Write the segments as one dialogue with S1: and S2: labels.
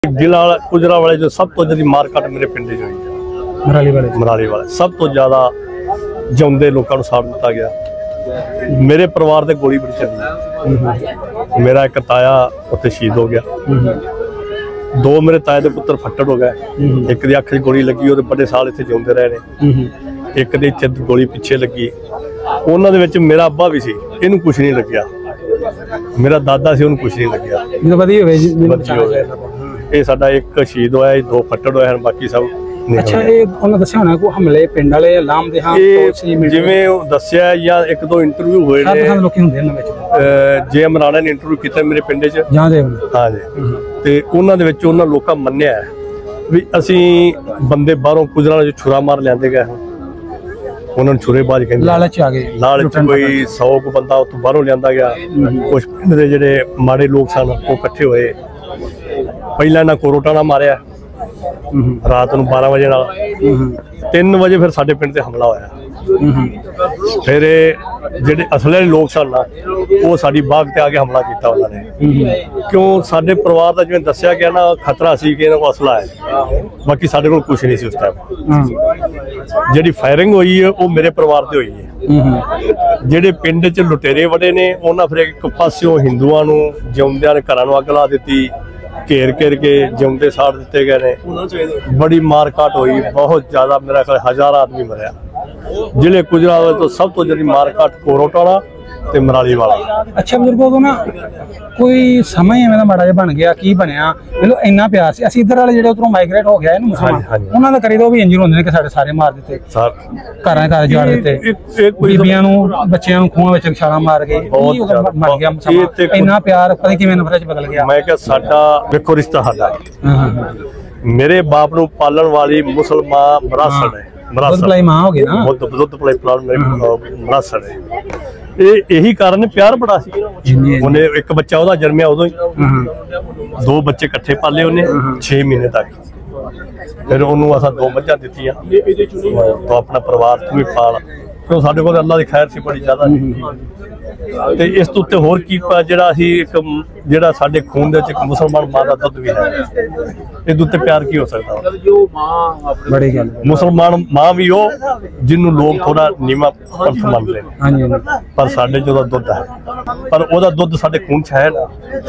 S1: जिला गुजरावाले जो सब तो ज्यादा मार कट मेरे पिंड च हुई है। मराली वाले सब तो ज्यादा जिउंदे लोगों को साड़ दिता गया। मेरे परिवार से गोली बड़ी चली। मेरा एक ताया उत्थे शहीद हो गया, दो मेरे ताए के पुत्र फट्टड़ हो गए। एक दी अख च गोली लगी, वो बड़े साल इत्थे जिउंदे रहे ने। एक दे इत्थे गोली पिछे लगी, उन्हां दे विच मेरा अब्बा भी सी, इहनूं कुछ नहीं लग्या। मेरा दादा सी, उन्हें कुछ नहीं लग्या। ये साडा एक शहीद होया, दो फट्टड़ होए, बाकी सब।
S2: अच्छा, ये उन्होंने दस्सिया होना को हमले पिंड वाले लाम दे हां
S1: जिवें दस्सिया या एक दो इंटरव्यू होए ने लोकी हुंदे ने विच। जे इमरान ने इंटरव्यू कीता मेरे पिंड च। हां जी, ते उन्हां दे विच उन्हां लोकां मन्निया भी असीं बंदे बाहरों गुजरावाले छुरा मार लियांदे गए। उन्होंने छुरेबाज कहते
S2: लालच आ गए।
S1: लालच कोई 100 को बंदा उत्थों बाहरों लियांदा गया। कुछ पिंड दे जिहड़े माड़े लोग सन वो इकट्ठे होए। पहला इन्हां कोरोटाना मारिया रात नूं 12 बजे नाल। 3 बजे फिर साडे पिंड ते हमला होया। फिर जिहड़े असले लोग सन ना वो साडी बाग ते आके हमला कीता उन्होंने। क्यों साडे परिवार दा जिवें दस्सिया गया ना खतरा सी कि इन्हां कोल असला है, बाकी साडे कोल कुछ नहीं सी उस टाइम। जिहड़ी फायरिंग हुई है वो मेरे परिवार ते हुई है। जिहड़े पिंड च लुटेरे वड़े ने उन्हां फिर एक पासियों हिंदुआं नूं जिउंदियां ने घरां नूं अग ला दित्ती, घेर घेर के जिउंदे साड़ दिते गए ने। बड़ी मार काट हुई, बहुत ज्यादा, मेरा ख्याल 1000 आदमी मरिया। जिले गुजरावाले तो सब तो ज्यादा मार काट कोरोटाना ते मराली वाला।
S2: अच्छा बुजुर्गों को ना कोई समय एवें दा माड़ा जिहा बन गया, की बनया मतलब इन्ना प्यार सी। असीं इधर वाले जिहड़े उधरों माइग्रेट हो गया मुसलमान, उन्हां दा करी दो भी इंजर होंदे ने कि साडे सारे मार दिते, घरां घर जाड़ दिते, बीबियां नूं बच्चियां नूं खूहां विच छालां मार के मर गया मुसलमान। इन्ना प्यार पता किवें नफरत च बदल गया।
S1: मैं क्या साडा वेखो रिश्ता साडा मेरे बाप नूं पालण वाली मुसलमान मरासड़ है।
S2: मां हो गई ना,
S1: दुध पलाई प्लान मेरे मरासड़ है। यही कारण प्यार बड़ा सी। उन्हें एक बच्चा उहदा जन्मिया उदों ही, 2 बच्चे इकट्ठे पाले उन्हें 6 महीने तक। फिर उन्होंने असां 2 मझां दित्तियां तो अपना परिवार तू भी पाल। क्यों साडे कोल अल्लाह दी खैर सी बड़ी ज्यादा। ते इस तो उत्ते होर की जिहड़ा असीं एक जिहड़ा साडे खून दे विच एक मुसलमान मां दा दुध भी है, इहदे उत्ते प्यार की हो सकदा। बड़ी गल मुसलमान मां भी हो जिन्नू लोग थोड़ा नीवा पंथ मनदे ने, पर साडे जो दुध है, पर ओहदा दुध साडे खून च है ना,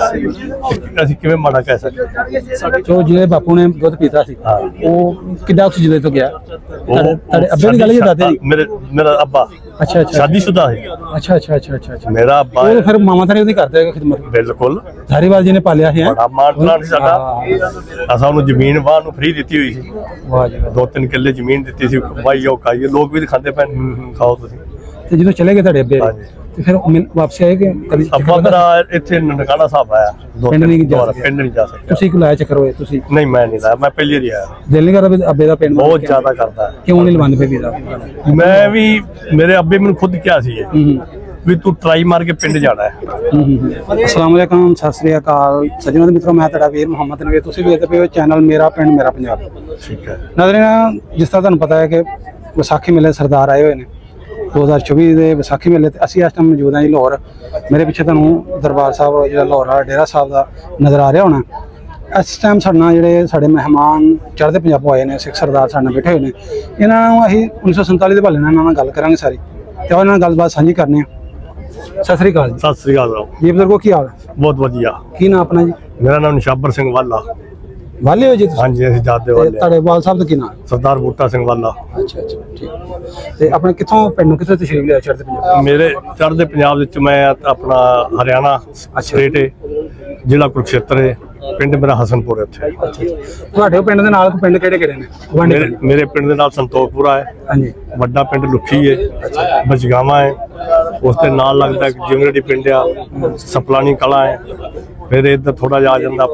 S1: असीं किवें माड़ा कह सकदे।
S2: जो जिहड़े बापू ने दुध पीता सी ਉਹ ਕਿੱਦਾਂ ਉਸ ਜ਼ਿਲ੍ਹੇ ਤੋਂ ਗਿਆ? ਤੁਹਾਡੇ ਅੱਬੇ ਦੀ ਗੱਲ ਹੀ ਦਾਦੇ ਦੀ?
S1: मेरा अब्बा
S2: अच्छा अच्छा
S1: शादीशुदा है।
S2: अच्छा अच्छा अच्छा अच्छा
S1: मेरा अब्बा
S2: वो फिर मामा थारे ਉਹਦੀ ਕਰਦੇ ਖਿਦਮਤ?
S1: बिल्कुल,
S2: धारीवाल जी ने पालिया है।
S1: बड़ा मान प्लान साडा। असां ਉਹਨੂੰ ਜ਼ਮੀਨ ਵਾਹ ਨੂੰ ਫ੍ਰੀ ਦਿੱਤੀ ਹੋਈ ਸੀ।
S2: ਵਾਹ ਜੀ,
S1: 2-3 ਕਿੱਲੇ ਜ਼ਮੀਨ ਦਿੱਤੀ ਸੀ, ਵਾਈ ਉਹ ਖਾਈਏ, ਲੋਕ ਵੀ ਦਿਖਾਉਂਦੇ ਪੈਣ ਖਾਓ ਤੁਸੀਂ।
S2: ਤੇ ਜਦੋਂ ਚਲੇ ਗਏ ਤੁਹਾਡੇ ਅੱਬੇ ਤੇ ਫਿਰ ਵਾਪਸ ਆਏ ਕਿ ਕਦੀ?
S1: ਅੱਬਾ ਮੇਰਾ ਇੱਥੇ ਨਨਕਾਣਾ ਸਾਹਿਬ ਆਇਆ, ਪਿੰਡ ਨਹੀਂ ਜਾ ਸਕਦਾ।
S2: ਤੁਸੀਂ ਕਿਉਂ ਲਾਇਆ ਚੱਕਰ ਹੋਏ ਤੁਸੀਂ?
S1: ਨਹੀਂ ਮੈਂ ਨਹੀਂ ਲਾਇਆ, ਮੈਂ ਪਹਿਲੀ ਵਾਰੀ ਆਇਆ।
S2: ਦਿਲ ਨਹੀਂ ਕਰਦਾ ਅੱਬੇ ਦਾ ਪਿੰਡ?
S1: ਬਹੁਤ ਜ਼ਿਆਦਾ ਕਰਦਾ।
S2: ਕਿਉਂ ਨਹੀਂ ਲਵਾਉਂਦੇ ਪਏ ਵੀਜ਼ਾ?
S1: ਮੈਂ ਵੀ ਮੇਰੇ ਅੱਬੇ ਮੈਨੂੰ ਖੁਦ ਕਿਹਾ ਸੀ ਵੀ ਤੂੰ ਟਰਾਈ ਮਾਰ ਕੇ ਪਿੰਡ ਜਾਣਾ ਹੈ।
S2: अस्सलाम वालेकुम, सत श्री अकाल सज्जनों ते मित्रों, मैं तुहाडा वीर मुहम्मद नवीर, तुसीं वेखदे पए हो चैनल मेरा पिंड मेरा पंजाब।
S1: ठीक है
S2: नाज़रीन, जिस तरह तुहानूं पता है कि विसाखी मेले सरदार आए हुए ने 2024 ਦੇ ਵਿਸਾਖੀ ਮੇਲੇ ਤੇ ਅਸੀਂ ਇਸ ਟਾਈਮ ਮੌਜੂਦ ਹਾਂ ਜੀ ਲਾਹੌਰ। ਮੇਰੇ ਪਿੱਛੇ ਤੁਹਾਨੂੰ ਦਰਬਾਰ ਸਾਹਿਬ ਜਿਹੜਾ ਲਾਹੌਰ ਵਾਲਾ ਡੇਰਾ ਸਾਹਿਬ ਦਾ ਨਜ਼ਰ ਆ ਰਿਹਾ ਹੋਣਾ। ਇਸ ਟਾਈਮ ਸਾਡੇ ਨਾਲ ਜਿਹੜੇ ਸਾਡੇ ਮਹਿਮਾਨ ਚੜ੍ਹਦੇ ਪੰਜਾਬੋਂ ਆਏ ਨੇ, ਸਿੱਖ ਸਰਦਾਰ ਸਾਡੇ ਨਾਲ ਬੈਠੇ ਹੋਏ ਨੇ। ਇਹਨਾਂ ਨੂੰ ਅਸੀਂ 1947 ਦੇ ਹਵਾਲੇ ਨਾਲ ਇਹਨਾਂ ਨਾਲ ਗੱਲ ਕਰਾਂਗੇ ਸਾਰੀ, ਤੇ ਉਹਨਾਂ ਨਾਲ ਗੱਲਬਾਤ ਸਾਂਝੀ ਕਰਨੀ ਆ। ਸਤਿ ਸ੍ਰੀ ਅਕਾਲ ਜੀ।
S1: ਸਤਿ ਸ੍ਰੀ ਅਕਾਲ
S2: ਜੀ ਬਜ਼ੁਰਗੋ, ਕੀ ਹਾਲ ਹੈ?
S1: ਬਹੁਤ ਵਧੀਆ।
S2: ਕੀ ਨਾਮ ਆਪਣਾ ਜੀ?
S1: ਮੇਰਾ ਨਾਮ ਨਿਸ਼ਾਬਰ ਸਿੰਘ ਵਾਲਾ।
S2: ਵਾਲੇ ਹੋ ਜੀ ਤੁਸੀਂ?
S1: ਹਾਂਜੀ, ਅਸੀਂ ਜਾਦੇ ਵਾਲੇ।
S2: ਤੁਹਾਡੇ ਵਾਲ ਸਾਹਿਬ ਦਾ ਕੀ ਨਾਮ?
S1: ਸਰਦਾਰ ਬੂਟਾ ਸਿੰਘ ਵਾਲਾ।
S2: ਅੱਛਾ ਅੱਛਾ, ਠੀਕ। ਤੇ ਆਪਣੇ ਕਿੱਥੋਂ ਪਿੰਡ ਨੂੰ ਕਿੱਥੇ ਤਸ਼ਰੀਫ ਲਿਆ ਚੜ੍ਹਦੇ ਪੰਜਾਬ?
S1: ਮੇਰੇ ਚੜ੍ਹਦੇ ਪੰਜਾਬ ਵਿੱਚ ਮੈਂ ਆਪਣਾ ਹਰਿਆਣਾ ਸਟੇਟ ਹੈ, ਜ਼ਿਲ੍ਹਾ ਕੁਰੂਕਸ਼ੇਤਰ ਹੈ, ਪਿੰਡ ਮੇਰਾ ਹਸਨਪੁਰ ਹੈ। ਉੱਥੇ
S2: ਤੁਹਾਡੇ ਪਿੰਡ ਦੇ ਨਾਲ ਪਿੰਡ ਕਿਹੜੇ ਕਿਹੜੇ ਨੇ?
S1: ਮੇਰੇ ਪਿੰਡ ਦੇ ਨਾਲ ਸੰਤੋਖਪੁਰਾ ਹੈ, ਹਾਂਜੀ, ਵੱਡਾ ਪਿੰਡ ਲੁੱਖੀ ਹੈ, ਬਚਗਾਵਾਂ ਹੈ, ਉਸ ਦੇ ਨਾਲ ਲੱਗਦਾ ਜਿਮਰੜੀ ਪਿੰਡ ਆ, ਸਪਲਾਣੀ ਕਲਾ ਹੈ। फिर इधर थोड़ा जा जाता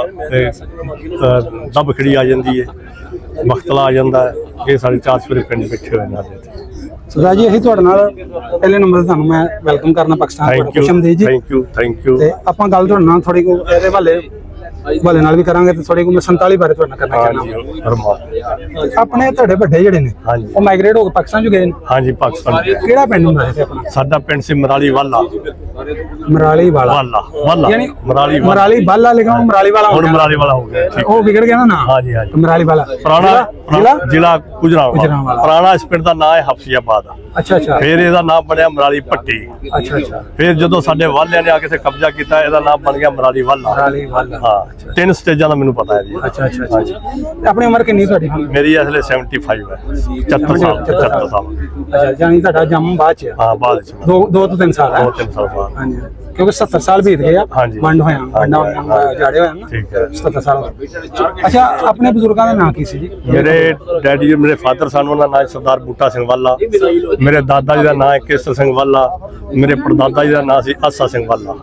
S1: अपना दब खड़ी आ जाती है, बख्तला आ जाता है। ये साढ़े 4 सवेरे पिंड बैठे हुए हैं।
S2: सरदार जी, असीं तुहाडे नाल पहले नंबर ते मैं वेलकम करना पाकिस्तान।
S1: Thank you.
S2: ते आपां गल तुहाडे नाल थोड़ी को इहदे हवाले नाल भी करांगे ते थोड़ी को मैं 47 बारे तुहाडे नाल करना चाहना। अपने तुहाडे वड्डे जिहड़े ने ਉਹ माइग्रेट हो के पाकिस्तान जो गए ने? हाँ जी, पाकिस्तान। किहड़ा पिंड हुंदा सी अपना?
S1: साडा पिंड सी मराली वाला।
S2: ਮਰਾਲੀ ਵਾਲਾ
S1: ਵਾਲਾ ਵਾਲਾ
S2: यानी
S1: ਮਰਾਲੀ
S2: मराली वाला लेकिन वो मराली वाला हो
S1: ਹੁਣ
S2: गया।
S1: ਮਰਾਲੀ ਵਾਲਾ ਹੋ ਗਿਆ ਠੀਕ
S2: वो बिगड़ गया ना नाम।
S1: ਹਾਂਜੀ ਹਾਂਜੀ
S2: मराली वाला
S1: ਪੁਰਾਣਾ
S2: जिला
S1: ਜ਼ਿਲ੍ਹਾ ਗੁਜਰਾਂਵਾਲਾ
S2: ਗੁਜਰਾਂਵਾਲਾ।
S1: ਪੁਰਾਣਾ ਇਸ ਪਿੰਡ ਦਾ ਨਾਂ ਹੈ ਹਫਸੀਆਬਾਦ
S2: अच्छा अच्छा
S1: ਫਿਰ ਇਹਦਾ ਨਾਮ ਬਣਿਆ ਮਰਾਲੀ ਪੱਟੀ
S2: अच्छा अच्छा
S1: ਫਿਰ ਜਦੋਂ ਸਾਡੇ ਵਾਲਿਆਂ ਨੇ ਆ ਕੇ ਇੱਥੇ ਕਬਜ਼ਾ ਕੀਤਾ ਇਹਦਾ ਨਾਮ ਬਣ ਗਿਆ ਮਰਾਲੀ ਵਾਲਾ
S2: मराली वाला
S1: ਹਾਂ 3 ਸਟੇਜਾਂ ਦਾ ਮੈਨੂੰ ਪਤਾ ਹੈ ਜੀ
S2: अच्छा अच्छा अच्छा अपनी उम्र कितनी ਤੁਹਾਡੀ ਹੁਣ?
S1: ਮੇਰੀ ਇਸ ਵੇਲੇ 75 ਹੈ 74 ਸਾਲ 74 ਸਾਲ
S2: अच्छा ਜਾਨੀ ਤੁਹਾਡਾ ਜੰਮ ਬਾਅਦ ਚ
S1: ਹਾਂ ਬਾਅਦ ਚ
S2: ਦੋ ਤੋਂ 3 ਸਾਲ ਹੈ
S1: 2-3 ਸਾਲ ਬਾਅਦ
S2: ਹਾਂਜੀ ਕਿਉਂਕਿ 70 ਸਾਲ ਬੀਤ ਗਏ ਆ
S1: ਹਾਂਜੀ।
S2: ਵੰਡ ਹੋਇਆ ਵੰਡਾ ਹੋਇਆ ਜਾੜੇ ਹੋਇਆ ਨਾ
S1: ਠੀਕ ਹੈ
S2: 70 ਸਾਲ ਹੋ ਗਏ। ਅੱਛਾ ਆਪਣੇ ਬਜ਼ੁਰਗਾਂ ਦਾ ਨਾਂ ਕੀ ਸੀ ਜੀ?
S1: ਮੇਰੇ ਡੈਡੀ ਜੀ ਮੇਰੇ ਫਾਦਰ ਸਨ ਉਹਨਾਂ ਦਾ ਨਾਮ ਸਰਦਾਰ ਬੂਟਾ ਸਿੰਘ ਵਾਲਾ ਮੇਰੇ ਦਾਦਾ ਜੀ ਦਾ ਨਾਮ ਹੈ ਕੇਸਰ ਸਿੰਘ ਵਾਲਾ ਮੇਰੇ ਪੜਦਾਦਾ ਜੀ ਦਾ ਨਾਮ ਸੀ ਆਸਾ ਸਿੰਘ ਵਾਲਾ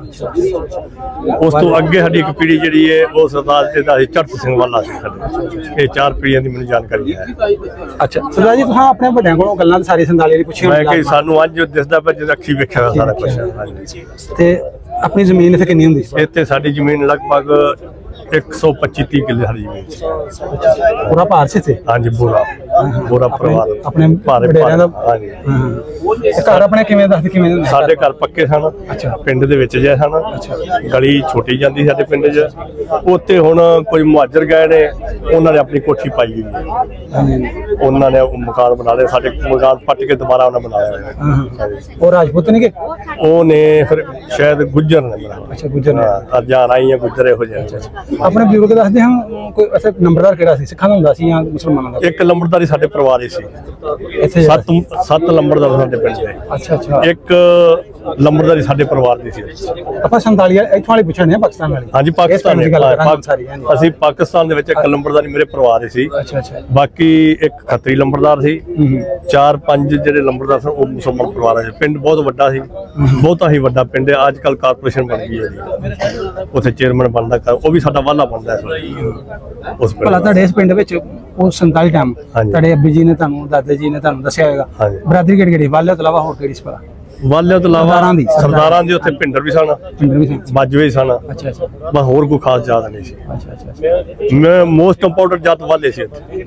S1: ਉਸ ਤੋਂ ਅੱਗੇ ਸਾਡੀ ਇੱਕ ਪੀੜ੍ਹੀ ਜਿਹੜੀ ਹੈ ਉਹ ਸਰਦਾਰ ਜੀ ਦਾ ਸੀ ਚੜਤ ਸਿੰਘ ਵਾਲਾ ਸੀ ਸਾਡੇ ਇਹ 4 ਪੀੜ੍ਹੀਆਂ ਦੀ ਮੈਨੂੰ ਜਾਣਕਾਰੀ ਹੈ
S2: ਅੱਛਾ ਸਰਦਾਰ ਜੀ ਤੁਸੀਂ ਆਪਣੇ ਵੱਡਿਆਂ ਕੋਲੋਂ ਗੱਲਾਂ ਤਾਂ ਸਾਰੀ ਸੰਦਾਲੀ ਦੀ ਪੁੱਛੀਆਂ
S1: ਮੈਂ ਕਿ ਸਾਨੂੰ ਅੱਜ ਦਿਸਦਾ ਪਿਆ ਜਦ ਅੱਖੀ ਵੇਖਿਆ ਹੋਇਆ ਸਾਰਾ ਕੁਝ ਹਾਂਜੀ
S2: ਤੇ ਆਪਣੀ ਜ਼ਮੀਨ ਇੱਥੇ ਕਿੰਨੀ ਹੁੰਦੀ ਸੀ?
S1: ਇੱਥੇ ਸਾਡੀ ਜ਼ਮੀਨ ਲਗਭਗ 125-30 ਕਿੱਲੇ ਸਾਡੀ ਜ਼ਮੀਨ ਸੀ
S2: ਪੂਰਾ ਭਾਰ ਸੀ ਇੱਥੇ?
S1: ਹਾਂਜੀ ਪੂਰਾ ਪਰਿਵਾਰ
S2: ਆਪਣੇ
S1: ਭਾਰੇ
S2: ਵਡੇਰਿਆਂ ਦਾ
S1: ਹਾਂਜੀ
S2: ਇਹ ਘਰ ਆਪਣੇ ਕਿਵੇਂ ਦੱਸਦੇ ਕਿਵੇਂ ਦੇ ਹੁੰਦੇ?
S1: ਸਾਡੇ ਘਰ ਪੱਕੇ ਸਨ
S2: ਅੱਛਾ।
S1: ਪਿੰਡ ਦੇ ਵਿੱਚ ਜੇ ਸਨ ਗਲੀ ਛੋਟੀ ਜਾਂਦੀ ਸਾਡੇ ਪਿੰਡ 'ਚ ਉੱਥੇ ਹੁਣ ਕੋਈ ਮੁਹਾਜਰ ਗਏ ਨੇ ਉਹਨਾਂ ਨੇ ਆਪਣੀ ਕੋਠੀ ਪਾਈ ਹੋਈ ਹੈ
S2: ਹਾਂਜੀ
S1: ਉਹਨਾਂ ਨੇ ਉਹ ਮਕਾਨ ਬਣਾ ਲਏ ਸਾਡੇ ਮਕਾਨ ਪੱਟ ਕੇ ਦੁਬਾਰਾ ਉਹਨਾਂ ਬਣਾਇਆ ਹੋਇਆ
S2: ਹਾਂ ਉਹ ਰਾਜਪੂਤ ਨਹੀਂ ਕਿ?
S1: ਉਹਨੇ ਫਿਰ ਸ਼ਾਇਦ ਗੁੱਜਰ ਨੇ ਬਣਾਇਆ
S2: ਅੱਛਾ ਗੁੱਜਰ ਨੇ।
S1: ਹਾਂ ਜਾਂ ਰਾਈਆਂ ਗੁੱਜਰ ਇਹੋ ਜਿਹੇ
S2: ਆਪਣੇ ਬਜ਼ੁਰਗ ਦੱਸਦੇ ਹਾਂ ਕੋਈ ਅੱਛਾ ਨੰਬਰਦਾਰ ਕਿਹੜਾ ਸੀ ਸਿੱਖਾਂ ਦਾ ਹੁੰਦਾ ਸੀ ਜਾਂ ਮੁਸਲਮਾਨਾਂ ਦਾ?
S1: ਇੱਕ ਲੰਬੜਦਾਰੀ ਸਾਡੇ ਪਰਿਵਾਰ ਹੀ ਸੀ
S2: ਇੱਥੇ
S1: 7 ਲੰਬੜਦਾਰ ਸਾਡੇ ਪਿੰਡ ਦੇ
S2: ਅੱਛਾ ਅੱਛਾ
S1: ਇੱਕ ਲੰਬੜਦਾਰੀ ਸਾਡੇ ਪਰਿਵਾਰ ਦੀ ਸੀ
S2: ਆਪਾਂ 47 ਇੱਥੋਂ ਵਾਲੇ ਪੁੱਛਣੇ ਆ ਪਾਕਿਸਤਾਨ ਵਾਲੀ
S1: ਹਾਂਜੀ ਪਾਕਿਸਤਾਨ
S2: ਦੀ ਗੱਲ ਕਰਾਂਗੇ ਸਾਰੀ ਹਾਂਜੀ
S1: ਅਸੀਂ ਪਾਕਿਸਤਾਨ ਦੇ ਵਿੱਚ ਇੱਕ ਲੰਬੜਦਾਰੀ ਮੇਰੇ ਪਰਿਵਾਰ ਦੇ ਸੀ
S2: ਅੱਛਾ ਅੱਛਾ
S1: ਬਾਕੀ ਇੱਕ ਖੱਤਰੀ ਲੰਬੜਦਾਰ ਸੀ 4-5 ਜਿਹੜੇ ਲੰਬੜਦਾਰ ਸਨ ਉਹ ਮੁਸਲਮਾਨ ਪਰਿਵਾਰਾਂ ਦੇ ਪਿੰਡ ਬਹੁਤ ਵੱਡਾ ਸੀ ਬਹੁਤਾ ਹੀ ਵੱਡਾ ਪਿੰਡ ਹੈ ਅੱਜ ਕੱਲ ਕਾਰਪੋਰੇਸ਼ਨ ਬਣ ਗਈ ਹੈ ਜੀ ਉੱਥੇ ਚੇਅਰਮੈਨ ਬਣਦਾ ਉਹ ਵੀ ਸਾਡਾ ਵਾਲਾ ਬਣਦਾ ਹੈ ਉਸ
S2: ਭਲਾ
S1: ਪਿੰਡ
S2: ਤੁਹਾਡੇ ਇਸ ਪਿੰਡ ਵਿੱਚ ਉਹ 47 ਟਾਈਮ ਤੁਹਾਡੇ ਅੱਬੀ ਜੀ ਨੇ ਤੁਹਾਨੂੰ ਦਾਦਾ ਜੀ ਨੇ ਤੁਹਾਨੂੰ ਦੱਸਿਆ ਹੋਵੇਗਾ
S1: ਹਾਂਜੀ।
S2: ਬਰਾਦਰੀ ਕਿਹੜੀ ਕਿਹੜੀ ਵਾਲੇ ਤੋਂ ਇਲਾਵਾ ਹੋਰ ਕਿਹੜੀ ਸੀ ਭਲਾ?
S1: ਵਾਲਿਆਂ ਤੋਂ ਇਲਾਵਾ ਸਰਦਾਰਾਂ ਦੀ ਉੱਥੇ ਪਿੰਡਰ ਵੀ ਸਨ
S2: ਪਿੰਡ ਵੀ ਸੀ
S1: ਬਾਜਵੇ ਸਨ
S2: ਅੱਛਾ ਅੱਛਾ
S1: ਬਸ ਹੋਰ ਕੋਈ ਖਾਸ ਜ਼ਿਆਦਾ ਨਹੀਂ ਸੀ
S2: ਅੱਛਾ ਅੱਛਾ
S1: ਮੈਂ ਮੋਸਟ ਇੰਪੋਰਟੈਂਟ ਜਾਤ ਵਾਲੇ ਸੀ ਇੱਥੇ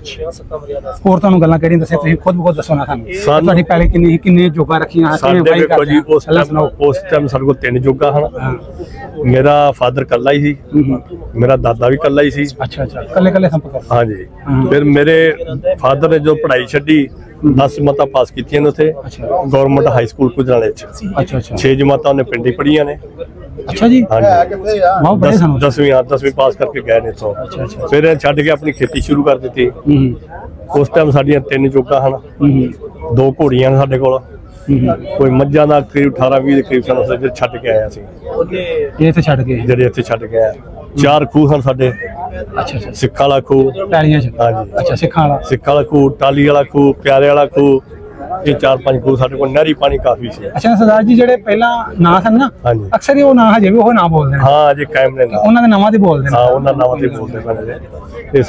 S2: ਹੋਰ ਤੁਹਾਨੂੰ ਗੱਲਾਂ ਕਿਹੜੀਆਂ ਦੱਸਿਆ ਤੁਸੀਂ ਖੁਦ ਬਖੁਦ ਦੱਸੋ ਨਾ ਸਾਨੂੰ ਤੁਹਾਡੀ ਪਹਿਲੇ ਕਿੰਨੇ ਜੋਗਾ ਰੱਖੀਆਂ
S1: ਸਾਡੇ ਵੇਖੋ ਜੀ ਉਸ ਟਾਈਮ ਸਾਡੇ ਕੋਲ 3 ਜੋਗਾ ਹਨ ਮੇਰਾ ਫਾਦਰ ਕੱਲਾ ਹੀ ਸੀ ਮੇਰਾ ਦਾਦਾ ਵੀ ਕੱਲਾ ਹੀ ਸੀ
S2: ਅੱਛਾ ਅੱਛਾ ਕੱਲੇ ਕੱਲੇ ਸੰਪਰਕ
S1: ਹਾਂਜੀ ਫਿਰ ਮੇਰੇ ਫਾਦਰ ਨੇ ਜੋ ਪੜ੍ਹਾਈ ਛੱਡੀ 10 ਜਮਾਤਾਂ ਪਾਸ ਕੀਤੀਆਂ ਨੇ ਉੱਥੇ ਗਵਰਨਮੈਂਟ ਹਾਈ ਸਕੂਲ ਕੁਜਰਾਲੇ ਚ
S2: ਅੱਛਾ ਅੱਛਾ
S1: 6 ਜਮਾਤਾਂ ਉਹਨੇ ਪਿੰਡ ਹੀ ਪੜ੍ਹੀਆਂ ਨੇ
S2: ਅੱਛਾ ਜੀ
S1: ਹਾਂਜੀ
S2: ਬਹੁਤ ਬੜੇ ਸਨ
S1: 10ਵੀਂ ਪਾਸ ਕਰਕੇ ਗਏ ਨੇ ਇੱਥੋਂ ਫਿਰ ਇਹ ਛੱਡ ਕੇ ਆਪਣੀ ਖੇਤੀ ਸ਼ੁਰੂ ਕਰ ਦਿੱਤੀ ਉਸ ਟਾਈਮ ਸਾਡੀਆਂ 3 ਜੋਗਾਂ ਹਨ 2 ਘੋੜੀਆਂ ਨੇ ਸਾਡੇ ਕੋਲ ਕੋਈ ਮੱਝਾਂ ਦਾ ਕਰੀਬ 18-20 ਦੇ ਕਰੀਬ ਸਾਨੂੰ ਜਿਹੜੇ ਛੱਡ ਕੇ ਆਇਆ ਸੀ
S2: ਇਹ ਇੱਥੇ ਛੱਡ ਕੇ
S1: ਜਿਹੜੇ ਇੱਥੇ ਛੱਡ ਕੇ ਆਇਆ 4 ਖੂਹ ਹਨ ਸਾਡੇ
S2: ਅੱਛਾ ਅੱਛਾ
S1: ਸਿੱਖਾਂ ਵਾਲਾ ਖੂਹ
S2: ਪੈਲੀਆਂ ਚ
S1: ਹਾਂਜੀ
S2: ਅੱਛਾ ਸਿੱਖਾਂ ਵਾਲਾ
S1: ਸਿੱਖਾਂ ਵਾਲਾ ਖੂਹ ਟਾਲੀ ਵਾਲਾ ਖੂਹ ਪਿਆਰੇ ਵਾਲਾ ਖੂਹ ਇਹ 4-5 ਖੂਹ ਸਾਡੇ ਕੋਲ ਨਹਿਰੀ ਪਾਣੀ ਕਾਫੀ ਸੀ
S2: ਅੱਛਾ ਸਰਦਾਰ ਜੀ ਜਿਹੜੇ ਪਹਿਲਾਂ ਨਾਂ ਸਨ ਨਾ
S1: ਹਾਂਜੀ
S2: ਅਕਸਰ ਹੀ ਉਹ ਨਾਂ ਹਜੇ ਵੀ ਉਹ ਨਾਂ ਬੋਲਦੇ ਨੇ
S1: ਹਾਂ ਅਜੇ ਕਾਇਮ ਨੇ ਨਾ
S2: ਉਹਨਾਂ ਦੇ ਨਾਵਾਂ ਤੇ ਬੋਲਦੇ ਨੇ
S1: ਹਾਂ ਉਹਨਾਂ ਨਾਵਾਂ ਤੇ ਬੋਲਦੇ ਪਏ ਨੇ ਇਹ